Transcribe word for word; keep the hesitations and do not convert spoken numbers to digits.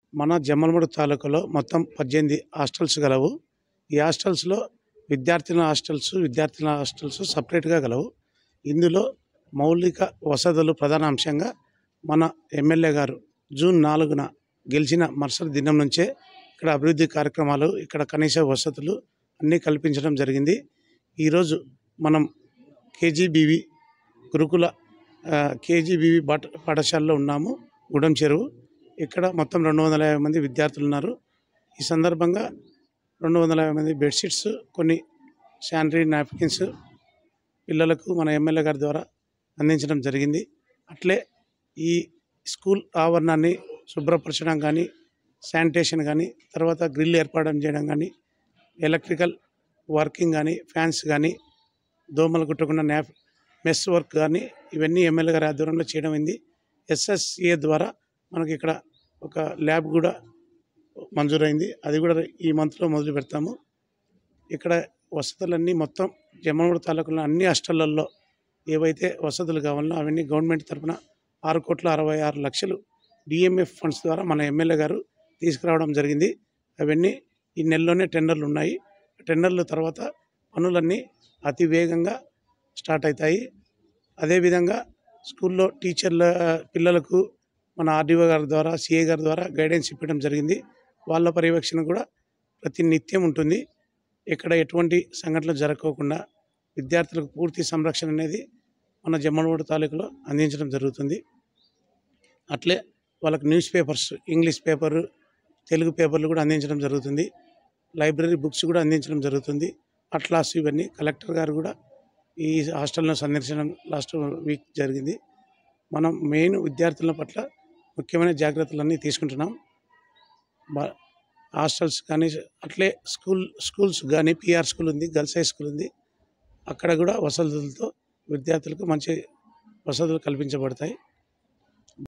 మన జమ్మలమడుగు తాలూకాలో మొత్తం పద్దెనిమిది హాస్టల్స్ గలవు. ఈ హాస్టల్స్లో విద్యార్థుల హాస్టల్స్ విద్యార్థుల హాస్టల్స్ సపరేట్గా గలవు. ఇందులో మౌలిక వసతులు ప్రధాన అంశంగా మన ఎమ్మెల్యే గారు జూన్ నాలుగున గెలిచిన మరుసటి దినం నుంచే ఇక్కడ అభివృద్ధి కార్యక్రమాలు, ఇక్కడ కనీస వసతులు అన్నీ కల్పించడం జరిగింది. ఈరోజు మనం కేజీబీవి గురుకుల కేజీబీవి పాఠ పాఠశాలలో ఉన్నాము. గుడం చెరువు. ఇక్కడ మొత్తం రెండు వందల యాభై మంది విద్యార్థులు ఉన్నారు. ఈ సందర్భంగా రెండు వందల యాభై మంది బెడ్షీట్స్, కొన్ని శానిటరీ నాప్కిన్స్ పిల్లలకు మన ఎమ్మెల్యే గారి ద్వారా అందించడం జరిగింది. అట్లే ఈ స్కూల్ ఆవరణాన్ని శుభ్రపరచడం కానీ, శానిటేషన్ కానీ, తర్వాత గ్రిల్ ఏర్పాటు చేయడం కానీ, ఎలక్ట్రికల్ వర్కింగ్ కానీ, ఫ్యాన్స్ కానీ, దోమలు కుట్టకుండా న్యాప్ మెస్ వర్క్ కానీ ఇవన్నీ ఎమ్మెల్యే గారి ఆధ్వర్యంలో చేయడం అయింది. ఎస్ఎస్ఏ ద్వారా మనకి ఇక్కడ ఒక ల్యాబ్ కూడా మంజూరైంది. అది కూడా ఈ మంత్లో మొదలు పెడతాము. ఇక్కడ వసతులన్నీ మొత్తం జమ్మలమడుగు తాలూకాలో అన్ని హాస్టళ్లలో ఏవైతే వసతులు కావాలో అవన్నీ గవర్నమెంట్ తరఫున ఆరు కోట్ల అరవై ఆరు లక్షలు డిఎంఎఫ్ ఫండ్స్ ద్వారా మన ఎమ్మెల్యే గారు తీసుకురావడం జరిగింది. అవన్నీ ఈ నెలలోనే టెండర్లు ఉన్నాయి. టెండర్ల తర్వాత పనులన్నీ అతి వేగంగా స్టార్ట్ అవుతాయి. అదేవిధంగా స్కూల్లో టీచర్ల పిల్లలకు మన ఆర్డీఓ గారి ద్వారా, సిఏ గారి ద్వారా గైడెన్స్ ఇవ్వడం జరిగింది. వాళ్ళ పర్యవేక్షణ కూడా ప్రతి నిత్యం ఉంటుంది. ఇక్కడ ఎటువంటి సంఘటనలు జరగకుండా విద్యార్థులకు పూర్తి సంరక్షణ అనేది మన జమ్మలమడుగు తాలూకాలో అందించడం జరుగుతుంది. అట్లే వాళ్ళకు news papers, English paper, Telugu పేపర్లు కూడా అందించడం జరుగుతుంది. లైబ్రరీ బుక్స్ కూడా అందించడం జరుగుతుంది. అట్లాస్ ఇవన్నీ కలెక్టర్ గారు కూడా ఈ హాస్టల్ను సందర్శించడం లాస్ట్ వీక్ జరిగింది. మనం మెయిన్ విద్యార్థుల పట్ల ముఖ్యమైన జాగ్రత్తలన్నీ తీసుకుంటున్నాం. హాస్టల్స్ కానీ, అట్లే స్కూల్ స్కూల్స్ కానీ, పిఆర్ స్కూల్ ఉంది, గర్ల్స్ హై స్కూల్ ఉంది. అక్కడ కూడా వసతులతో విద్యార్థులకు మంచి వసతులు కల్పించబడతాయి.